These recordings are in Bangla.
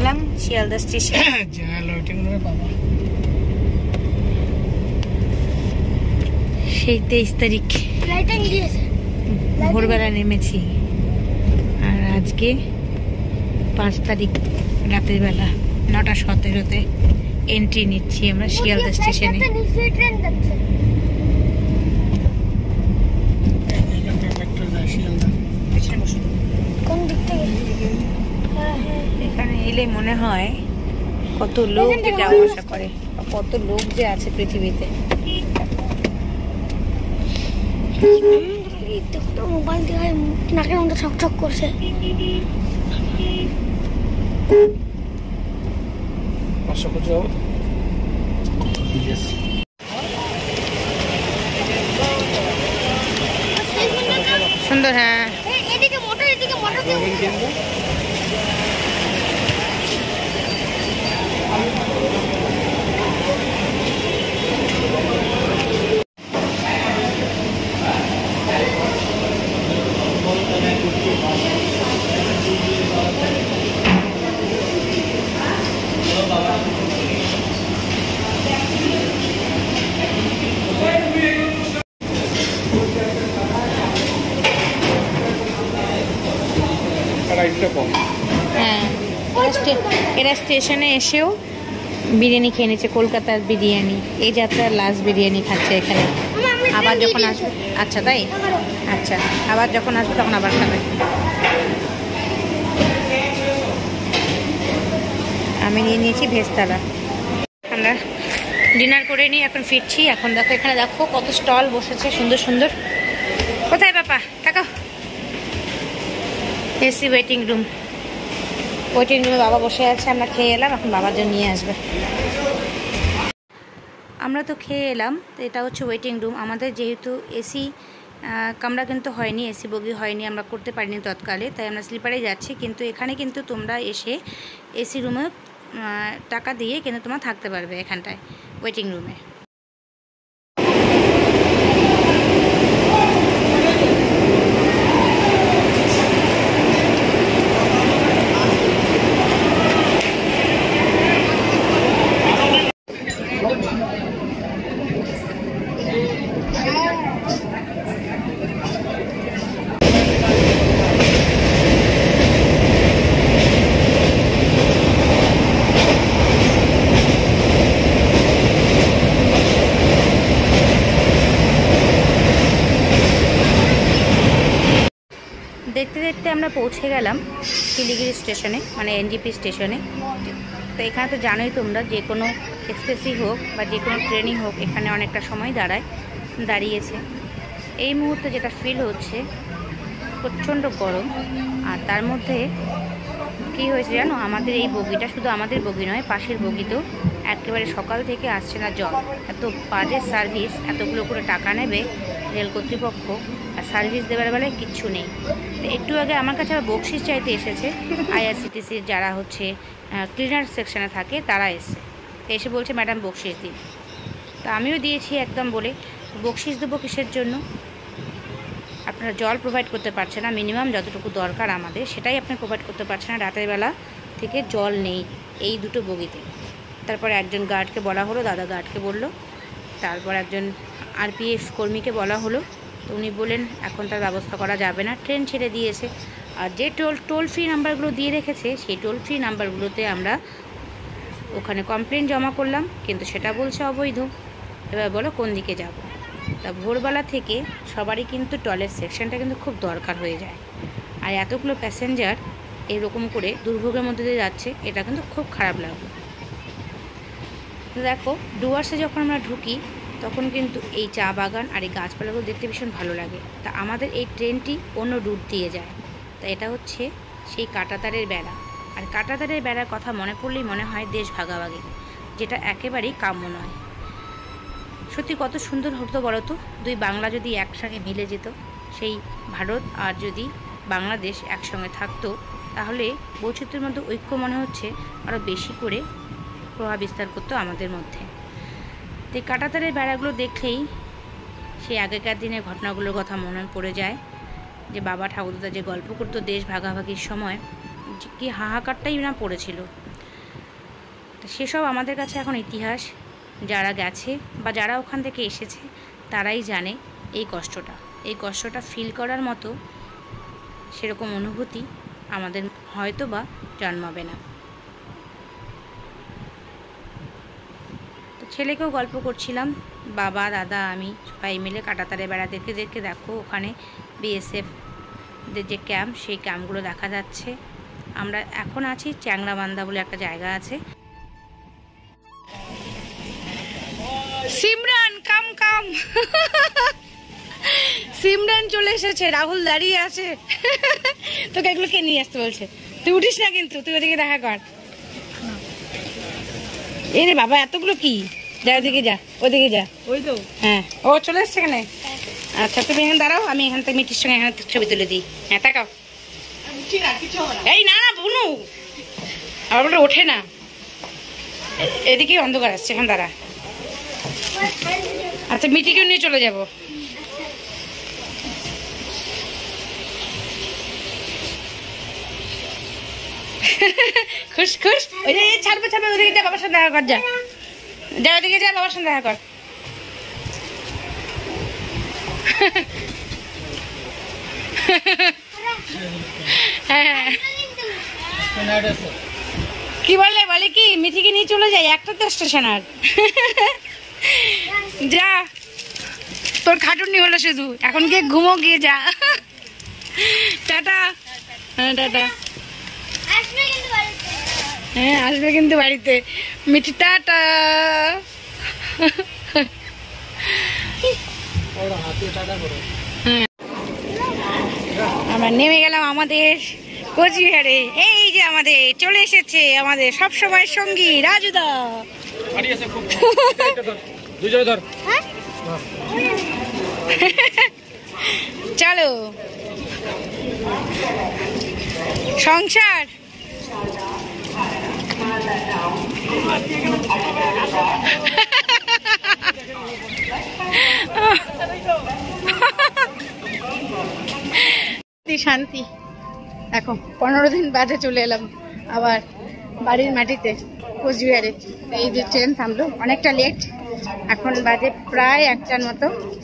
গেলাম শিয়ালদা স্টেশন। সেই 23 তারিখ ভোরবেলা নেমেছি, আর আজকে 5 তারিখ রাতের বেলা 9টা 17-তে এন্ট্রি নিচ্ছি আমরা শিয়ালদা স্টেশনে। এখানে এলে মনে হয় কত লোক যে যাওয়া আসা করে, কত লোক যে আছে পৃথিবীতে। মোবাইল দিয়ে নাকের মধ্যে ছকছক করছে। সুন্দর, হ্যাঁ। এদিকে মোটর, এদিকে মোটর। হ্যাঁ, এরা স্টেশনে এসেও বিরিয়ানি খেয়ে নিচ্ছে, কলকাতার বিরিয়ানি। এই যাত্রার লাস্ট বিরিয়ানি খাচ্ছে এখানে। আবার যখন আসবে, আচ্ছা তাই, আচ্ছা আবার যখন আসবে তখন আবার খাবে। আমি নিয়ে নিয়েছি ভেজতালা। আমরা ডিনার করে নিই, এখন ফিরছি। এখন দেখো এখানে দেখো কত স্টল বসেছে সুন্দর সুন্দর। কোথায় বাপা তাকাও? এসি ওয়েটিং রুম, ওয়েটিং রুমে বাবা বসে আছে। আমরা খেয়ে এলাম, এখন বাবার জন্য নিয়ে আসবে। আমরা তো খেয়ে এলাম, তো এটা হচ্ছে ওয়েটিং রুম আমাদের। যেহেতু এসি কামরা কিন্তু হয়নি, এসি বগি হয়নি, আমরা করতে পারিনি তৎকালে, তাই আমরা স্লিপারেই যাচ্ছি। কিন্তু এখানে কিন্তু তোমরা এসে এসি রুমে টাকা দিয়ে কিন্তু তোমরা থাকতে পারবে এখানটায় ওয়েটিং রুমে। দেখতে দেখতে আমরা পৌঁছে গেলাম শিলিগুড়ি স্টেশনে, মানে এনজিপি স্টেশনে। তো এখানে তো জানোই তোমরা, যে কোনো এক্সপ্রেসই হোক বা যে কোনো ট্রেনই হোক এখানে অনেকটা সময় দাঁড়িয়েছে। এই মুহূর্তে যেটা ফিল হচ্ছে প্রচণ্ড গরম। আর তার মধ্যে কী হয়েছে জানো, আমাদের এই বগিটা শুধু আমাদের বগি নয়, পাশের বগিতেও একেবারে সকাল থেকে আসছে না জল। এত বাজে সার্ভিস, এতগুলো করে টাকা নেবে রেল কর্তৃপক্ষ, আর সার্ভিস দেওয়ার বেলায় কিচ্ছু নেই। তো একটু আগে আমার কাছে আবার বকশিস চাইতে এসেছে আইআরসিটিসির যারা হচ্ছে ক্লিনার সেকশনে থাকে, তারা এসে বলছে ম্যাডাম বকশিস দিন। তা আমিও দিয়েছি একদম, বলে বকশিস দেবো কিসের জন্য? আপনারা জল প্রোভাইড করতে পারছেন না, মিনিমাম যতটুকু দরকার আমাদের সেটাই আপনি প্রোভাইড করতে পারছেন না। রাতের বেলা থেকে জল নেই এই দুটো বগিতে। তারপর একজন গার্ডকে বলা হলো, দাদা গার্ডকে বলল, তারপর একজন আরপিএফ কর্মীকে বলা হলো, তো উনি বললেন এখন তার ব্যবস্থা করা যাবে না, ট্রেন ছেড়ে দিয়েছে। আর যে টোল ফ্রি নাম্বারগুলো দিয়ে রেখেছে সেই টোল ফ্রি নাম্বারগুলোতে আমরা ওখানে কমপ্লেন জমা করলাম, কিন্তু সেটা বলছে অবৈধ। এবার বলো কোন দিকে যাব? তা ভোরবেলা থেকে সবারই কিন্তু টয়লেট সেকশনটা কিন্তু খুব দরকার হয়ে যায়। আর এতগুলো প্যাসেঞ্জার এরকম করে দুর্ভোগের মধ্যে দিয়ে যাচ্ছে, এটা কিন্তু খুব খারাপ লাগলো। দেখো ডুয়ার্সে যখন আমরা ঢুকি তখন কিন্তু এই চা বাগান আর এই গাছপালাগুলো দেখতে ভীষণ ভালো লাগে। তা আমাদের এই ট্রেনটি অন্য রুট দিয়ে যায়, তা এটা হচ্ছে সেই কাঁটাতারের বেড়া। আর কাঁটাতারের বেড়ার কথা মনে পড়লেই মনে হয় দেশ ভাগাভাগি, যেটা একেবারেই কাম্য নয়। সত্যি কত সুন্দর হতো বলো তো, দুই বাংলা যদি একসঙ্গে মিলে যেত, সেই ভারত আর যদি বাংলাদেশ একসঙ্গে থাকতো, তাহলে বৈচিত্র্যের মধ্যে ঐক্য মনে হচ্ছে আরও বেশি করে প্রভাব বিস্তার করতো আমাদের মধ্যে। তো এই কাঁটাতারের বেড়াগুলো দেখলেই সেই আগেকার দিনের ঘটনাগুলোর কথা মনে পড়ে যায়, যে বাবা ঠাকুরদা যে গল্প করতো দেশ ভাগাভাগির সময়, কি হাহাকারটাই না পড়েছিল। সেসব আমাদের কাছে এখন ইতিহাস। যারা গেছে বা যারা ওখান থেকে এসেছে তারাই জানে এই কষ্টটা ফিল করার মতো সেরকম অনুভূতি আমাদের হয়তো বা জন্মাবে না। তো ছেলেকেও গল্প করছিলাম, বাবা দাদা আমি সবাই মিলে কাঁটাতারে বেড়া দেখতে দেখতে দেখো ওখানে বিএসএফদের যে ক্যাম্প, সেই ক্যাম্পগুলো দেখা যাচ্ছে। আমরা এখন আছি চ্যাংরাবান্ধা বলে একটা জায়গা আছে। সিমরান কাম কাম সিমরান চলে এসেছে, রাহুল দাঁড়িয়ে আছে। তোকে এগুলো কে নিয়ে আসতে বলছে? তুই উঠিস না কিন্তু, তুই ওদিকে দেখা কর। এই রে বাবা, এতগুলো কি? যা ওদিকে যা, ওদিকে যা। ওই তো, হ্যাঁ ও চলে এসছে এখানে। আচ্ছা তুমি এখানে দাঁড়াও, আমি এখান থেকে মিটির সঙ্গে এখানে ছবি তুলে দিই। হ্যাঁ তাকাও। এই না না বুনু, আমার বলে ওঠে না, এদিকে অন্ধকার আসছে, এখানে দাঁড়া। আচ্ছা মিটিকেও নিয়ে চলে যাবো। খুশ খুশ। ওই যে ছাড়বে ছাড়বে, ওদিকে যা, বাবার সাথে দেখা কর। যা যা ওদিকে যা, বাবার সাথে দেখা কর। হ্যাঁ কি বলে বলে কি মিঠিকে নিয়ে চলে যাই, একটা তো স্টেশন আর। যা তোর খাটুনি হলো শুধু, এখন গিয়ে ঘুমো, গিয়ে যা। টাটা। হ্যাঁ টাটা। হ্যাঁ আসবে কিন্তু বাড়িতে। মিঠি টাটা। আমরা নেমে গেলাম আমাদের কোচবিহারে। এই যে আমাদের চলে এসেছে আমাদের সবসময় সঙ্গী রাজুদা। চলো সংসার। শান্তি। দেখো 15 দিন বাদে চলে এলাম আবার বাড়ির মাটিতে কোচবিহারে। এই যে ট্রেন থামলো, অনেকটা লেট, এখন বাজে প্রায় 1টার মতো।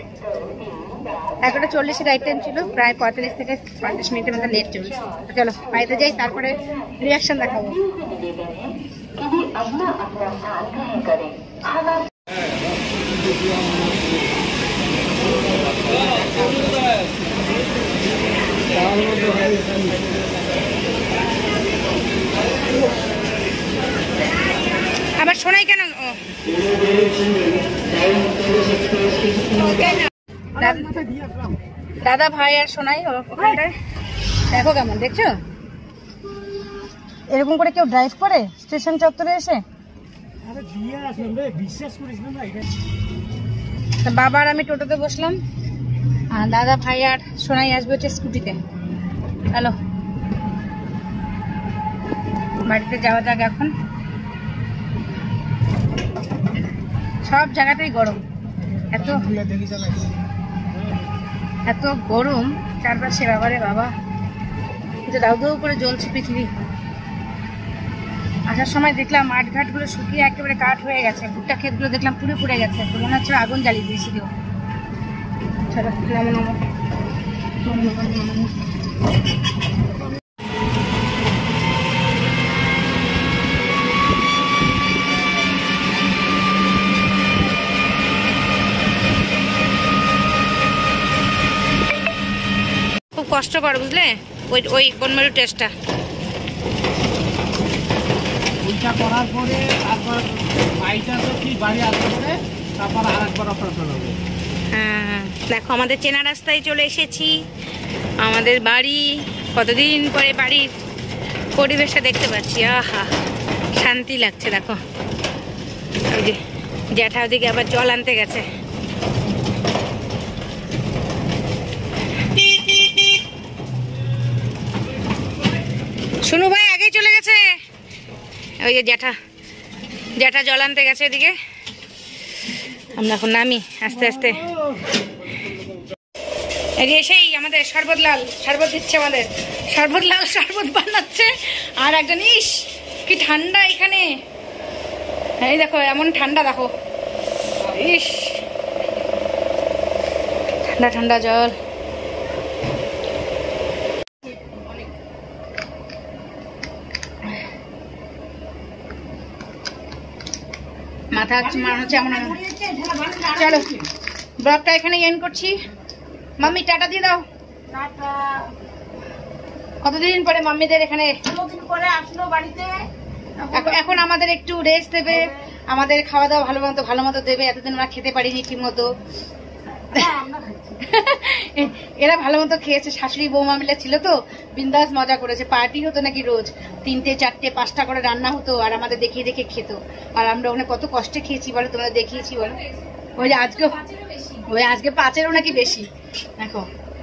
11:40 রাইট টাইম ছিল, প্রায় 45 থেকে 50 মিনিটের মতো লেট চলছে। চলো বাড়িতে যাই, তারপরে রিয়াকশন দেখাবো। আবার শোনাই কেন? দাদা ভাই আর শোনাই ওখানটায়। দেখো কেমন, দেখছো এরকম করে কেউ ড্রাইভ করে স্টেশন চত্বরে এসে? বাবা আর আমি টোটোতে বসলাম, আর দাদা ভাই আর সোনাই আসবে হচ্ছে স্কুটিতে। হ্যালো বাড়িতে যাওয়া যাক এখন। সব জায়গাতেই গরম, এত গরম চারপাশে। বাবারে বাবা, দাউ দাউ করে জ্বলছে পৃথিবী। আসার সময় দেখলাম মাঠ ঘাট গুলো শুকিয়ে একেবারে কাঠ হয়ে গেছে, ভুট্টা ক্ষেত গুলো দেখলাম পুড়ে পুড়ে গেছে, মনে হচ্ছে আগুন জ্বালিয়ে দিয়েছি কেউ। খুব কষ্টকর বুঝলে ওই বনমেরু টেস্টটা। ওইটা করার পরে তারপর বাইটা তো কি বাড়ি আসতে পরে তারপর আরেকবার অপারেশন হবে। হ্যাঁ দেখো আমাদের চেনা রাস্তায় চলে এসেছি, আমাদের বাড়ি। কতদিন পরে বাড়ির পরিবেশটা দেখতে পাচ্ছি, আহা শান্তি লাগছে। দেখো ওই যে জ্যাঠা ওদিকে আবার জল আনতে গেছে। শুনু ভাই আগেই চলে গেছে, ওই যে জ্যাঠা জল আনতে গেছে এদিকে। আমরা এখন নামি আস্তে আস্তে। এসেই আমাদের শরবত দিচ্ছে, আমাদের শরবত বানাচ্ছে। আর একজন, ইস কি ঠান্ডা এখানে, এই দেখো এমন ঠান্ডা, দেখো ইস ঠান্ডা ঠান্ডা জল। মাথা মনে হচ্ছে এমন। চলো ব্লগটা এখানে এন্ড করছি। মাম্মি টাটা দিয়ে দাও। কতদিন পরে মাম্মিদের এখানে আসলো বাড়িতে। এখন আমাদের একটু রেস্ট দেবে, আমাদের খাওয়া দাওয়া ভালো মতো দেবে। এতদিন আমরা খেতে পারিনি ঠিক মতো, এরা ভালো মতো খেয়েছে। শাশুড়ি বৌমা মিলে ছিল তো বিন্দাস মজা করেছে। পার্টি হতো নাকি রোজ 3টে 4টে 5টা করে রান্না হতো, আর আমাদের দেখিয়ে দেখে খেত। আর আমরা ওখানে কত কষ্টে খেয়েছি বলো, তোমরা দেখিয়েছি বলো। ওই যে আজকে 5-এরও নাকি বেশি। দেখো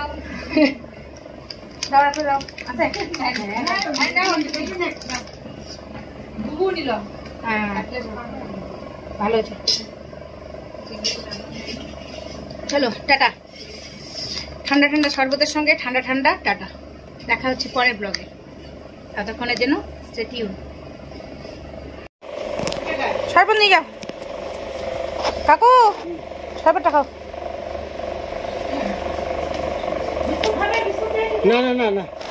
ভালো হয়েছে। চলো টাটা। ঠান্ডা ঠান্ডা শরবতের সঙ্গে ঠান্ডা ঠান্ডা টাটা। দেখা হচ্ছে পরের ব্লগে। ততক্ষণের জন্য স্টে টিউন। শরবত নিয়ে যাও কাকু, শরবতটা খাও। না না না না